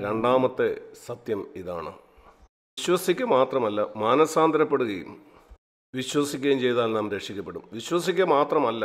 രണ്ടാമത്തെ സത്യം ഇതാണ്. വിശ്വസിക്കുക മാത്രമല്ല, മാനസാന്തരപ്പെടുകയും വിശ്വസിക്കുകയും ചെയ്താൽ നാം രക്ഷിക്കപ്പെടും. വിശ്വസിക്കുക മാത്രമല്ല,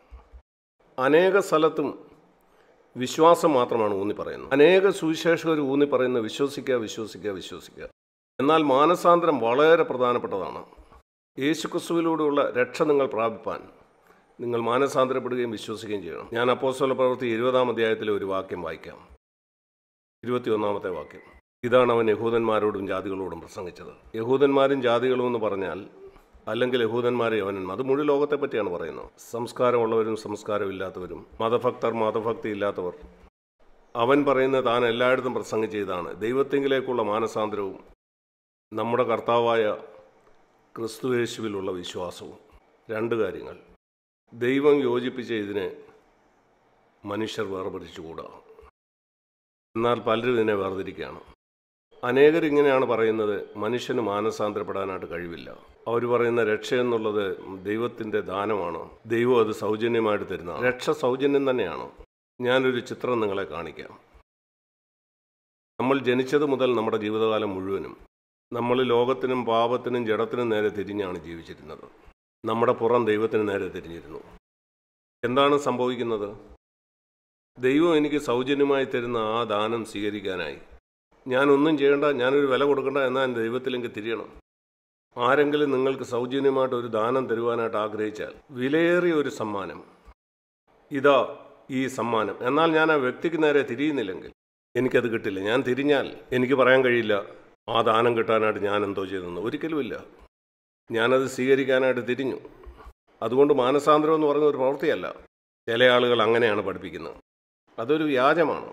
അനേക സ്ഥലത്തും വിശ്വാസം മാത്രമാണ് ഊന്നി പറയുന്നത്. അനേക സുവിശേഷകർ ഊന്നി പറയുന്നത് വിശ്വസിക്കുക, വിശ്വസിക്കുക, വിശ്വസിക്കുക. എന്നാൽ മാനസാന്തരം വളരെ പ്രധാനപ്പെട്ടതാണ്. യേശുക്രിസ്തുവിലൂടെയുള്ള രക്ഷ നിങ്ങൾ പ്രാപിപ്പാൻ നിങ്ങൾ മാനസാന്തരപ്പെടുകയും വിശ്വസിക്കുകയും ചെയ്യണം. ഞാൻ അപ്പോസ്തല പ്രവൃത്തി 20-ാം അധ്യായത്തിലെ ഒരു വാക്യം വായിക്കാം. 21-ാമത്തെ വാക്യം. ഇതാണ് അവൻ യഹൂദന്മാരോടും ജാതികളോടും പ്രസംഗിച്ചത്. യഹൂദന്മാരും ജാതികളും എന്ന് പറഞ്ഞാൽ, അല്ലെങ്കിൽ യഹൂദന്മാരെ യവനന്മാർ, അത് മുഴുവൻ ലോകത്തെ പറ്റിയാണ് പറയുന്നത്. സംസ്കാരമുള്ളവരും സംസ്കാരമില്ലാത്തവരും, മതഭക്തർ മതഭക്തി ഇല്ലാത്തവർ. അവൻ പറയുന്നത് താൻ എല്ലായിടത്തും പ്രസംഗിച്ച ഇതാണ്: ദൈവത്തിങ്കിലേക്കുള്ള മാനസാന്തരവും നമ്മുടെ കർത്താവായ ക്രിസ്തുയേശുവിലുള്ള വിശ്വാസവും. രണ്ട് കാര്യങ്ങൾ. ദൈവം യോജിപ്പിച്ച ഇതിനെ മനുഷ്യർ വേർതിരിച്ചുകൂടാ. എന്നാൽ പലരും ഇതിനെ വേർതിരിക്കുകയാണ്. അനേകരിങ്ങനെയാണ് പറയുന്നത്, മനുഷ്യന് മാനസാന്തരപ്പെടാനായിട്ട് കഴിവില്ല. അവർ പറയുന്ന രക്ഷ എന്നുള്ളത് ദൈവത്തിൻ്റെ ദാനമാണ്, ദൈവം അത് സൗജന്യമായിട്ട് തരുന്നതാണ്. രക്ഷ സൗജന്യം തന്നെയാണ്. ഞാനൊരു ചിത്രം നിങ്ങളെ കാണിക്കാം. നമ്മൾ ജനിച്ചത് മുതൽ നമ്മുടെ ജീവിതകാലം മുഴുവനും നമ്മൾ ലോകത്തിനും പാപത്തിനും ജഡത്തിനും നേരെ തിരിഞ്ഞാണ് ജീവിച്ചിരുന്നത്. നമ്മുടെ പുറം ദൈവത്തിന് നേരെ തിരിഞ്ഞിരുന്നു. എന്താണ് സംഭവിക്കുന്നത്? ദൈവം എനിക്ക് സൗജന്യമായി തരുന്ന ആ ദാനം സ്വീകരിക്കാനായി ഞാനൊന്നും ചെയ്യേണ്ട, ഞാനൊരു വില കൊടുക്കേണ്ട, എന്നാൽ ദൈവത്തിലേക്ക് തിരിയണം. ആരെങ്കിലും നിങ്ങൾക്ക് സൗജന്യമായിട്ട് ഒരു ദാനം തരുവാനായിട്ട് ആഗ്രഹിച്ചാൽ, വിലയേറിയ ഒരു സമ്മാനം, ഇതാ ഈ സമ്മാനം, എന്നാൽ ഞാൻ ആ വ്യക്തിക്ക് നേരെ തിരിയുന്നില്ലെങ്കിൽ എനിക്കത് കിട്ടില്ല. ഞാൻ തിരിഞ്ഞാൽ എനിക്ക് പറയാൻ കഴിയില്ല ആ ദാനം കിട്ടാനായിട്ട് ഞാൻ എന്തോ ചെയ്തെന്ന്. ഒരിക്കലുമില്ല. ഞാനത് സ്വീകരിക്കാനായിട്ട് തിരിഞ്ഞു. അതുകൊണ്ട് മാനസാന്തരം എന്ന് പറയുന്ന ഒരു പ്രവൃത്തിയല്ല. ചില ആളുകൾ അങ്ങനെയാണ് പഠിപ്പിക്കുന്നത്. അതൊരു വ്യാജമാണ്.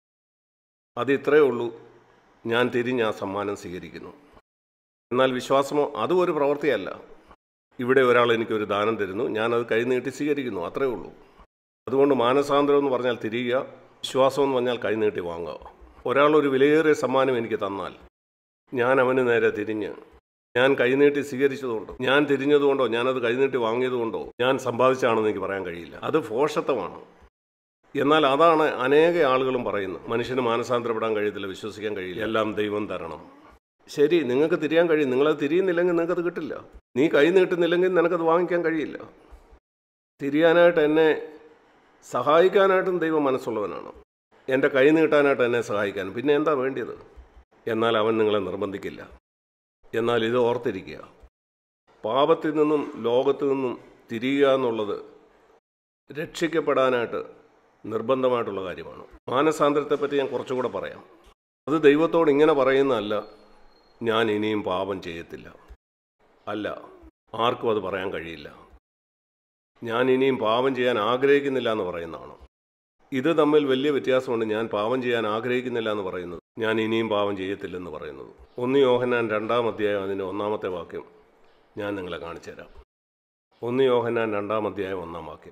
അത് ഇത്രയേ ഉള്ളൂ: ഞാൻ തിരിഞ്ഞ് ആ സമ്മാനം സ്വീകരിക്കുന്നു. എന്നാൽ വിശ്വാസമോ? അതും ഒരു പ്രവൃത്തിയല്ല. ഇവിടെ ഒരാൾ എനിക്കൊരു ദാനം തരുന്നു, ഞാനത് കൈ നീട്ടി സ്വീകരിക്കുന്നു, അത്രയേ ഉള്ളൂ. അതുകൊണ്ട് മാനസാന്തരം എന്ന് പറഞ്ഞാൽ തിരിയുക, വിശ്വാസം എന്ന് പറഞ്ഞാൽ കൈ നീട്ടി വാങ്ങുക. ഒരാൾ ഒരു വിലയേറിയ സമ്മാനം എനിക്ക് തന്നാൽ ഞാൻ അവന് നേരെ തിരിഞ്ഞ് ഞാൻ കൈനീട്ടി സ്വീകരിച്ചതുകൊണ്ടോ, ഞാൻ തിരിഞ്ഞതുകൊണ്ടോ, ഞാനത് കൈനീട്ടി വാങ്ങിയതുകൊണ്ടോ ഞാൻ സമ്പാദിച്ചാണെന്ന് എനിക്ക് പറയാൻ കഴിയില്ല. അത് ഭോഷത്വമാണ്. എന്നാൽ അതാണ് അനേക ആളുകളും പറയുന്നത്. മനുഷ്യന് മാനസാന്തരപ്പെടാൻ കഴിയത്തില്ല, വിശ്വസിക്കാൻ കഴിയില്ല, എല്ലാം ദൈവം തരണം. ശരി, നിങ്ങൾക്ക് തിരിയാൻ കഴിയും. നിങ്ങളത് തിരിയുന്നില്ലെങ്കിൽ നിങ്ങൾക്കത് കിട്ടില്ല. നീ കൈ നീട്ടുന്നില്ലെങ്കിൽ നിനക്കത് വാങ്ങിക്കാൻ കഴിയില്ല. തിരിയാനായിട്ട് എന്നെ സഹായിക്കാനായിട്ടും ദൈവം മനസ്സുള്ളവനാണ്. എൻ്റെ കൈ നീട്ടാനായിട്ട് എന്നെ സഹായിക്കാൻ പിന്നെ എന്താ വേണ്ടിയത്? എന്നാൽ അവൻ നിങ്ങളെ നിർബന്ധിക്കില്ല. എന്നാൽ ഇത് ഓർത്തിരിക്കുക, പാപത്തിൽ നിന്നും ലോകത്തു നിന്നും തിരിയുക എന്നുള്ളത് രക്ഷിക്കപ്പെടാനായിട്ട് നിർബന്ധമായിട്ടുള്ള കാര്യമാണ്. മാനസാന്തരത്തെപ്പറ്റി ഞാൻ കുറച്ചുകൂടെ പറയാം. അത് ദൈവത്തോട് ഇങ്ങനെ പറയുന്നതല്ല, ഞാൻ ഇനിയും പാപം ചെയ്യത്തില്ല. അല്ല, ആർക്കും അത് പറയാൻ കഴിയില്ല. ഞാൻ ഇനിയും പാപം ചെയ്യാൻ ആഗ്രഹിക്കുന്നില്ല എന്ന് പറയുന്നതാണ്. ഇത് തമ്മിൽ വലിയ വ്യത്യാസമുണ്ട്. ഞാൻ പാപം ചെയ്യാൻ ആഗ്രഹിക്കുന്നില്ല എന്ന് പറയുന്നത്, ഞാൻ ഇനിയും പാപം ചെയ്യത്തില്ലെന്ന് പറയുന്നത്. 1 യോഹന്നാൻ 2-ാം അധ്യായം അതിൻ്റെ 1-ാമത്തെ വാക്യം ഞാൻ നിങ്ങളെ കാണിച്ചു തരാം. 1 യോഹന്നാൻ 2-ാം അധ്യായം 1-ാം വാക്യം.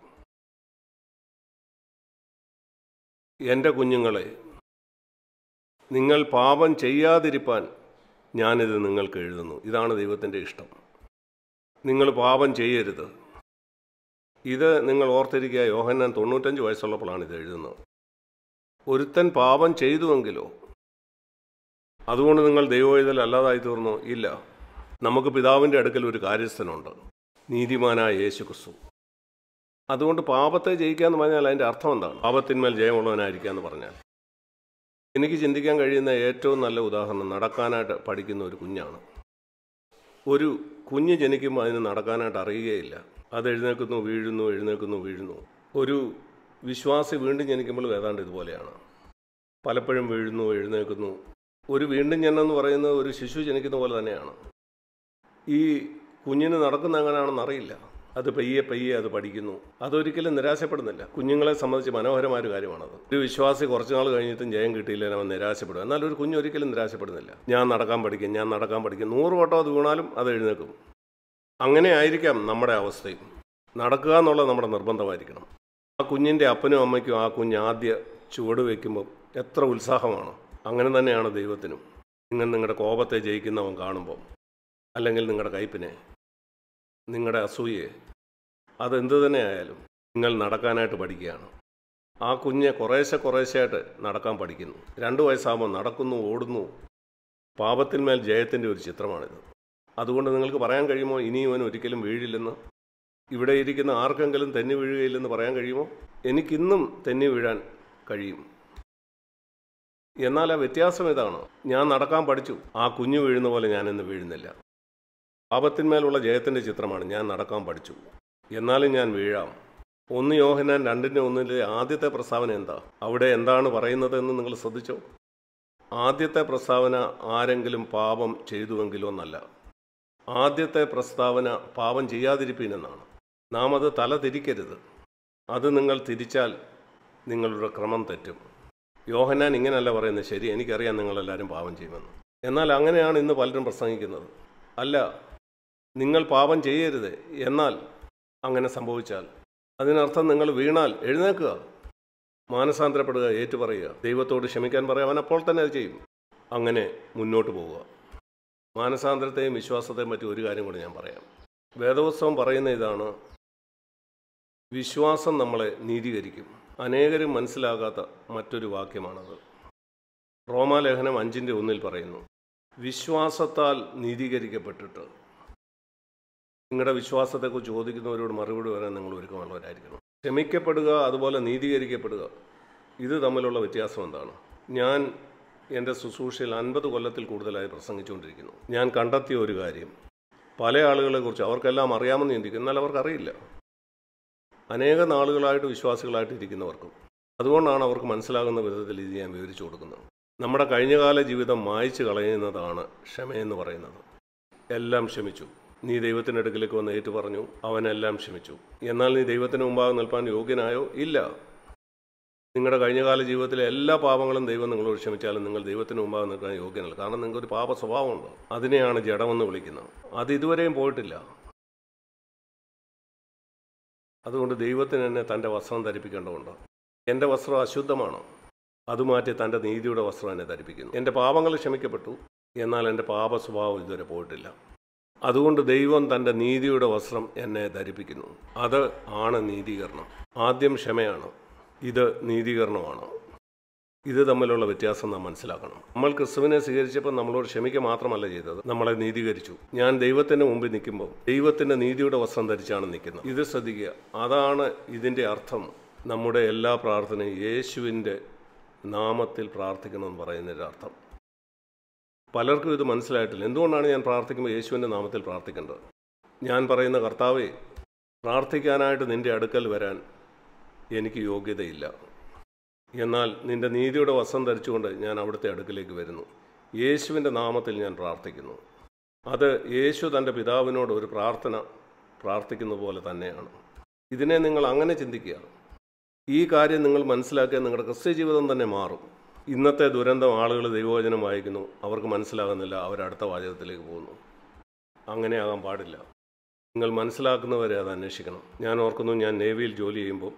എൻ്റെ കുഞ്ഞുങ്ങളെ, നിങ്ങൾ പാപം ചെയ്യാതിരിപ്പാൻ ഞാനിത് നിങ്ങൾക്ക് എഴുതുന്നു. ഇതാണ് ദൈവത്തിൻ്റെ ഇഷ്ടം. നിങ്ങൾ പാപം ചെയ്യരുത്. ഇത് നിങ്ങൾ ഓർത്തിരിക്കുക. യോഹന്നാൻ 95 വയസ്സുള്ളപ്പോഴാണ് ഇത് എഴുതുന്നത്. ഒരുത്തൻ പാപം ചെയ്തുവെങ്കിലോ അതുകൊണ്ട് നിങ്ങൾ ദൈവവേദന അല്ലാതായി തീർന്നോ? ഇല്ല. നമുക്ക് പിതാവിൻ്റെ അടുക്കൽ ഒരു കാര്യസ്ഥനുണ്ട്, നീതിമാനായ യേശു ക്രിസ്തു. അതുകൊണ്ട് പാപത്തെ ജയിക്കുക എന്ന് പറഞ്ഞാൽ അതിൻ്റെ അർത്ഥം എന്താണ്? പാപത്തിന്മേൽ ജയമുള്ളവനായിരിക്കുക എന്ന് പറഞ്ഞാൽ. എനിക്ക് ചിന്തിക്കാൻ കഴിയുന്ന ഏറ്റവും നല്ല ഉദാഹരണം നടക്കാനായിട്ട് പഠിക്കുന്ന ഒരു കുഞ്ഞാണ്. ഒരു കുഞ്ഞ് ജനിക്കുമ്പോൾ അതിന് നടക്കാനായിട്ട് അറിയുകയില്ല. അത് എഴുന്നേൽക്കുന്നു, വീഴുന്നു, എഴുന്നേൽക്കുന്നു, വീഴുന്നു. ഒരു വിശ്വാസി വീണ്ടും ജനിക്കുമ്പോൾ ഏതാണ്ട് ഇതുപോലെയാണ്. പലപ്പോഴും വീഴുന്നു, എഴുന്നേൽക്കുന്നു. ഒരു വീണ്ടും ജനനം പറയുന്നത് ഒരു ശിശു ജനിക്കുന്ന പോലെ തന്നെയാണ്. ഈ കുഞ്ഞിന് നടക്കുന്ന എങ്ങനെയാണെന്ന് അറിയില്ല. അത് പയ്യെ പയ്യെ അത് പഠിക്കുന്നു. അതൊരിക്കലും നിരാശപ്പെടുന്നില്ല. കുഞ്ഞുങ്ങളെ സംബന്ധിച്ച് മനോഹരമായ ഒരു കാര്യമാണത്. ഒരു വിശ്വാസി കുറച്ച് നാൾ കഴിഞ്ഞിട്ടും ജയം കിട്ടിയില്ല, അവൻ നിരാശപ്പെടും. എന്നാൽ ഒരു കുഞ്ഞ് ഒരിക്കലും നിരാശപ്പെടുന്നില്ല. ഞാൻ നടക്കാൻ പഠിക്കും, ഞാൻ നടക്കാൻ പഠിക്കും. 100 വട്ടം അത് വീണാലും അത് എഴുന്നേൽക്കും. അങ്ങനെ ആയിരിക്കാം നമ്മുടെ അവസ്ഥയും. നടക്കുക എന്നുള്ളത് നമ്മുടെ നിർബന്ധമായിരിക്കണം. ആ കുഞ്ഞിൻ്റെ അപ്പനും അമ്മയ്ക്കും ആ കുഞ്ഞ് ആദ്യ ചുവട് വയ്ക്കുമ്പം എത്ര ഉത്സാഹമാണ്. അങ്ങനെ തന്നെയാണ് ദൈവത്തിനും. നിങ്ങൾ നിങ്ങളുടെ കോപത്തെ ജയിക്കുന്നവൻ കാണുമ്പോൾ, അല്ലെങ്കിൽ നിങ്ങളുടെ കയ്പിനെ, നിങ്ങളുടെ അസൂയയെ, അതെന്ത് തന്നെ ആയാലും നിങ്ങൾ നടക്കാനായിട്ട് പഠിക്കുകയാണ്. ആ കുഞ്ഞ് കുറേശ്ശെയായിട്ട് നടക്കാൻ പഠിക്കുന്നു. 2 വയസ്സാകുമ്പോൾ നടക്കുന്നു, ഓടുന്നു. പാപത്തിന്മേൽ ജയത്തിൻ്റെ ഒരു ചിത്രമാണിത്. അതുകൊണ്ട് നിങ്ങൾക്ക് പറയാൻ കഴിയുമോ ഇനിയും അവൻ ഒരിക്കലും വീഴില്ലെന്ന്? ഇവിടെ ഇരിക്കുന്ന ആർക്കെങ്കിലും തെന്നി വീഴുകയില്ലെന്ന് പറയാൻ കഴിയുമോ? എനിക്കിന്നും തെന്നി വീഴാൻ കഴിയും. എന്നാൽ ആ വ്യത്യാസം ഇതാണ്, ഞാൻ നടക്കാൻ പഠിച്ചു. ആ കുഞ്ഞു വീഴുന്ന പോലെ ഞാനിന്ന് വീഴുന്നില്ല. പാപത്തിന്മേലുള്ള ജയത്തിൻ്റെ ചിത്രമാണ്. ഞാൻ നടക്കാൻ പഠിച്ചു, എന്നാലും ഞാൻ വീഴാം. 1 യോഹന്നാൻ 2:1 ആദ്യത്തെ പ്രസ്താവന എന്താ? അവിടെ എന്താണ് പറയുന്നതെന്ന് നിങ്ങൾ ശ്രദ്ധിച്ചോ? ആദ്യത്തെ പ്രസ്താവന ആരെങ്കിലും പാപം ചെയ്തുവെങ്കിലോ എന്നല്ല. ആദ്യത്തെ പ്രസ്താവന പാപം ചെയ്യാതിരിപ്പീനെന്നാണ്. നാം അത് തല തിരിക്കരുത്. അത് നിങ്ങൾ തിരിച്ചാൽ നിങ്ങളുടെ ക്രമം തെറ്റും. യോഹന്നാൻ ഇങ്ങനെയല്ല പറയുന്നത്. ശരി, എനിക്കറിയാം നിങ്ങളെല്ലാവരും പാപം ചെയ്യുമെന്ന്. എന്നാൽ അങ്ങനെയാണ് ഇന്ന് പലരും പ്രസംഗിക്കുന്നത്. അല്ല, നിങ്ങൾ പാപം ചെയ്യരുത്. എന്നാൽ അങ്ങനെ സംഭവിച്ചാൽ അതിനർത്ഥം നിങ്ങൾ വീണാൽ എഴുന്നേൽക്കുക, മാനസാന്തരപ്പെടുക, ഏറ്റുപറയുക, ദൈവത്തോട് ക്ഷമിക്കാൻ പറയുക. അവൻ അപ്പോൾ തന്നെ അത് ചെയ്യും. അങ്ങനെ മുന്നോട്ട് പോവുക. മാനസാന്തരത്തെയും വിശ്വാസത്തെയും പറ്റി ഒരു കാര്യം കൂടി ഞാൻ പറയാം. വേദപുസ്തകം പറയുന്ന ഇതാണ്, വിശ്വാസം നമ്മളെ നീതീകരിക്കും. അനേകരും മനസ്സിലാകാത്ത മറ്റൊരു വാക്യമാണത്. റോമാലേഖനം 5:1 പറയുന്നു, വിശ്വാസത്താൽ നീതീകരിക്കപ്പെട്ടിട്ട്. നിങ്ങളുടെ വിശ്വാസത്തെക്കുറിച്ച് ചോദിക്കുന്നവരോട് മറുപടി പറയാൻ നിങ്ങൾ ഒരുക്കമുള്ളവരായിരിക്കണം. ക്ഷമിക്കപ്പെടുക, അതുപോലെ നീതീകരിക്കപ്പെടുക, ഇത് തമ്മിലുള്ള വ്യത്യാസം എന്താണ്? ഞാൻ എൻ്റെ ശുശ്രൂഷയിൽ 50 കൊല്ലത്തിൽ കൂടുതലായി പ്രസംഗിച്ചുകൊണ്ടിരിക്കുന്നു. ഞാൻ കണ്ടെത്തിയ ഒരു കാര്യം, പല ആളുകളെക്കുറിച്ച് അവർക്കെല്ലാം അറിയാമെന്ന് ചിന്തിക്കും, എന്നാൽ അവർക്കറിയില്ല. അനേക നാളുകളായിട്ട് വിശ്വാസികളായിട്ട് ഇരിക്കുന്നവർക്കും. അതുകൊണ്ടാണ് അവർക്ക് മനസ്സിലാകുന്ന വിധത്തിൽ ഇത് ഞാൻ വിവരിച്ചു കൊടുക്കുന്നത്. നമ്മുടെ കഴിഞ്ഞകാല ജീവിതം മായ്ച്ചു കളയുന്നതാണ് ക്ഷമയെന്ന് പറയുന്നത്. എല്ലാം ക്ഷമിച്ചു. നീ ദൈവത്തിൻ്റെ അടുക്കിലേക്ക് വന്ന് ഏറ്റു പറഞ്ഞു, അവനെല്ലാം ക്ഷമിച്ചു. എന്നാൽ നീ ദൈവത്തിന് മുമ്പാകെ നിൽപ്പാൻ യോഗ്യനായോ? ഇല്ല. നിങ്ങളുടെ കഴിഞ്ഞകാല ജീവിതത്തിലെ എല്ലാ പാപങ്ങളും ദൈവം നിങ്ങളോട് ക്ഷമിച്ചാലും നിങ്ങൾ ദൈവത്തിന് മുമ്പാകെ നിൽക്കാൻ യോഗ്യനല്ല. കാരണം നിങ്ങൾക്കൊരു പാപ സ്വഭാവമുണ്ട്. അതിനെയാണ് ജഡമെന്ന് വിളിക്കുന്നത്. അത് ഇതുവരെയും പോയിട്ടില്ല. അതുകൊണ്ട് ദൈവത്തിന് എന്നെ തൻ്റെ വസ്ത്രം ധരിപ്പിക്കേണ്ടതുണ്ട്. എൻ്റെ വസ്ത്രം അശുദ്ധമാണ്, അത് മാറ്റി തൻ്റെ നീതിയുടെ വസ്ത്രം എന്നെ ധരിപ്പിക്കുന്നു. എൻ്റെ പാപങ്ങൾ ക്ഷമിക്കപ്പെട്ടു, എന്നാൽ എൻ്റെ പാപ സ്വഭാവം ഇതുവരെ പോയിട്ടില്ല. അതുകൊണ്ട് ദൈവം തൻ്റെ നീതിയുടെ വസ്ത്രം എന്നെ ധരിപ്പിക്കുന്നു. അത് ആണ് നീതീകരണം. ആദ്യം ക്ഷമയാണ്, ഇത് നീതീകരണമാണ്. ഇത് തമ്മിലുള്ള വ്യത്യാസം നാം മനസ്സിലാക്കണം. നമ്മൾ ക്രിസ്തുവിനെ സ്വീകരിച്ചപ്പോൾ നമ്മളോട് ക്ഷമിക്കുക മാത്രമല്ല ചെയ്തത്, നമ്മളെ നീതീകരിച്ചു. ഞാൻ ദൈവത്തിൻ്റെ മുമ്പിൽ നിൽക്കുമ്പോൾ ദൈവത്തിൻ്റെ നീതിയുടെ വസ്ത്രം ധരിച്ചാണ് നിൽക്കുന്നത്. ഇത് ശ്രദ്ധിക്കുക. അതാണ് ഇതിൻ്റെ അർത്ഥം. നമ്മുടെ എല്ലാ പ്രാർത്ഥനയും യേശുവിൻ്റെ നാമത്തിൽ പ്രാർത്ഥിക്കണമെന്ന് പറയുന്നതിൻ്റെ അർത്ഥം. പലർക്കും ഇത് മനസ്സിലായിട്ടില്ല. എന്തുകൊണ്ടാണ് ഞാൻ പ്രാർത്ഥിക്കുമ്പോൾ യേശുവിൻ്റെ നാമത്തിൽ പ്രാർത്ഥിക്കേണ്ടത്? ഞാൻ പറയുന്ന, കർത്താവേ, പ്രാർത്ഥിക്കാനായിട്ട് നിൻ്റെ അടുക്കൽ വരാൻ എനിക്ക് യോഗ്യതയില്ല, എന്നാൽ നിൻ്റെ നീതിയുടെ വസ്ത്രം ധരിച്ചുകൊണ്ട് ഞാൻ അവിടുത്തെ അടുക്കിലേക്ക് വരുന്നു. യേശുവിൻ്റെ നാമത്തിൽ ഞാൻ പ്രാർത്ഥിക്കുന്നു. അത് യേശു തൻ്റെ പിതാവിനോട് ഒരു പ്രാർത്ഥിക്കുന്ന പോലെ തന്നെയാണ്. ഇതിനെ നിങ്ങൾ അങ്ങനെ ചിന്തിക്കുക. ഈ കാര്യം നിങ്ങൾ മനസ്സിലാക്കിയാൽ നിങ്ങളുടെ ക്രിസ്ത്യ ജീവിതം തന്നെ മാറും. ഇന്നത്തെ ദുരന്തം, ആളുകൾ ദൈവവചനം വായിക്കുന്നു, അവർക്ക് മനസ്സിലാകുന്നില്ല, അവരടുത്ത വാചകത്തിലേക്ക് പോകുന്നു. അങ്ങനെയാകാൻ പാടില്ല. നിങ്ങൾ മനസ്സിലാക്കുന്നവരെ അത് അന്വേഷിക്കണം. ഞാൻ ഓർക്കുന്നു, ഞാൻ നേവിയിൽ ജോലി ചെയ്യുമ്പോൾ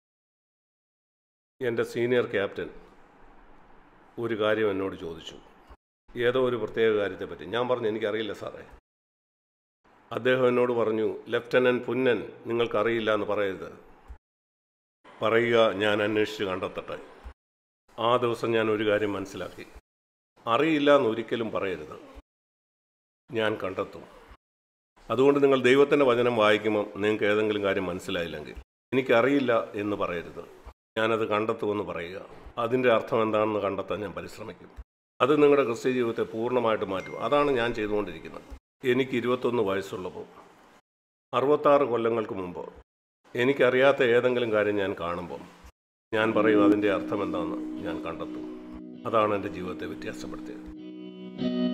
എൻ്റെ സീനിയർ ക്യാപ്റ്റൻ ഒരു കാര്യം എന്നോട് ചോദിച്ചു, ഏതോ ഒരു പ്രത്യേക കാര്യത്തെപ്പറ്റി. ഞാൻ പറഞ്ഞു, എനിക്കറിയില്ല സാറേ. അദ്ദേഹം എന്നോട് പറഞ്ഞു, ലെഫ്റ്റനൻറ്റ് പുന്നൻ, നിങ്ങൾക്കറിയില്ല എന്ന് പറയരുത്, പറയുക ഞാൻ അന്വേഷിച്ച് കണ്ടെത്തട്ടെ. ആ ദിവസം ഞാൻ ഒരു കാര്യം മനസ്സിലാക്കി, അറിയില്ല എന്ന് ഒരിക്കലും പറയരുത്, ഞാൻ കണ്ടെത്തും. അതുകൊണ്ട് നിങ്ങൾ ദൈവത്തിൻ്റെ വചനം വായിക്കുമ്പോൾ നിങ്ങൾക്ക് ഏതെങ്കിലും കാര്യം മനസ്സിലായില്ലെങ്കിൽ എനിക്കറിയില്ല എന്ന് പറയരുത്, ഞാനത് കണ്ടെത്തുമെന്ന് പറയുക. അതിൻ്റെ അർത്ഥം എന്താണെന്ന് കണ്ടെത്താൻ ഞാൻ പരിശ്രമിക്കും. അത് നിങ്ങളുടെ ക്രിസ്ത്യ ജീവിതത്തെ പൂർണ്ണമായിട്ട് മാറ്റും. അതാണ് ഞാൻ ചെയ്തുകൊണ്ടിരിക്കുന്നത്. എനിക്ക് 21 വയസ്സുള്ളപ്പോൾ 66 കൊല്ലങ്ങൾക്ക് മുമ്പ് എനിക്കറിയാത്ത ഏതെങ്കിലും കാര്യം ഞാൻ കാണുമ്പം ഞാൻ പറയും, അതിൻ്റെ അർത്ഥം എന്താണെന്ന് ഞാൻ കണ്ടെത്തും. അതാണ് എൻ്റെ ജീവിതത്തെ വ്യത്യാസപ്പെടുത്തിയത്.